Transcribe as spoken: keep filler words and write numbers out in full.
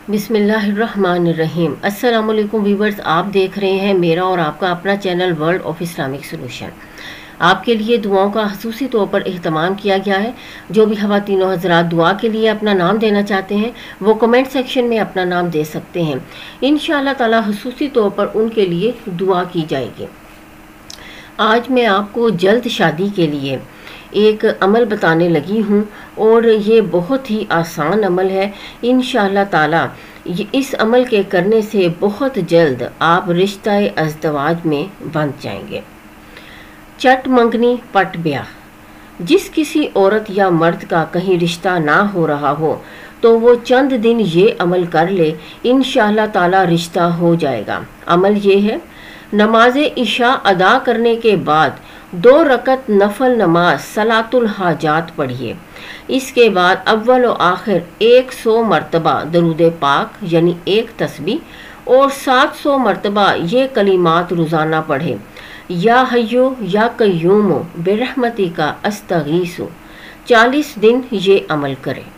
بسم اللہ الرحمن الرحیم۔ السلام علیکم ویورز، آپ دیکھ رہے ہیں میرا اور آپ کا اپنا channel world of Islamic solution. آپ کے لیے دعاؤں کا خصوصی طور پر اہتمام کیا گیا ہے۔ جو بھی خواتین و حضرات دعا کے لیے اپنا نام دینا چاہتے ہیں وہ کمنٹ سیکشن میں اپنا نام دے سکتے ہیں، انشاءاللہ تعالی خصوصی طور پر ان کے لیے دعا کی جائے گی۔ آج میں آپ کو جلد شادی کے لیے ایک عمل بتانے لگی ہوں اور یہ بہت ہی آسان عمل ہے۔ انشاءاللہ تعالی اس عمل کے کرنے سے بہت جلد آپ رشتہ ازدواج میں بندھ جائیں گے۔ چٹ منگنی پٹ بیاہ۔ جس کسی عورت یا مرد کا کہیں رشتہ نہ ہو رہا ہو تو وہ چند دن یہ عمل کر لے، انشاءاللہ تعالی رشتہ ہو جائے گا۔ عمل یہ ہے، نماز عشاء ادا کرنے کے بعد دو رکعت نفل نماز صلاۃ الحاجات پڑھیے۔ اس کے بعد اول و آخر ایک سو مرتبہ درود پاک یعنی ایک تسبیح اور سات سو مرتبہ یہ کلمات روزانہ پڑھے، یا حیو یا قیوم برحمتی کا استغیث۔ چالیس دن یہ عمل کرے۔